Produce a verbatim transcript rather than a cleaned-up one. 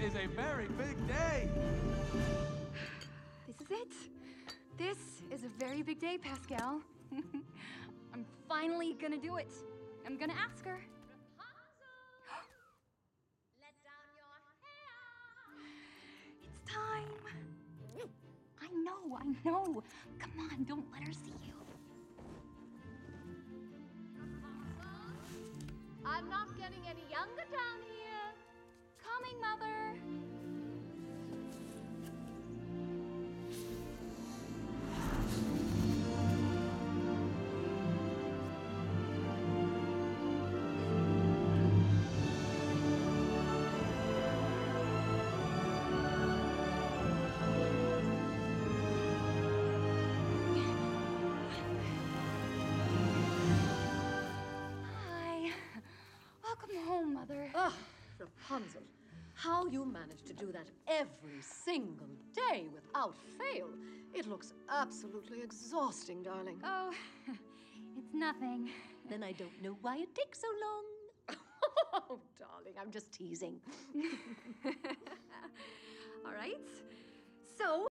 is a very big day. This is it. This is a very big day, Pascal. I'm finally gonna do it. I'm gonna ask her. Rapunzel! Let down your hair! It's time. I know, I know. Come on, don't let her see you. Rapunzel? I'm not getting any younger down here. Coming, Mother. Home, Mother. Ah, Rapunzel, how you manage to do that every single day without fail. It looks absolutely exhausting, darling. Oh, it's nothing. Then I don't know why it takes so long. Oh, darling, I'm just teasing. All right. So,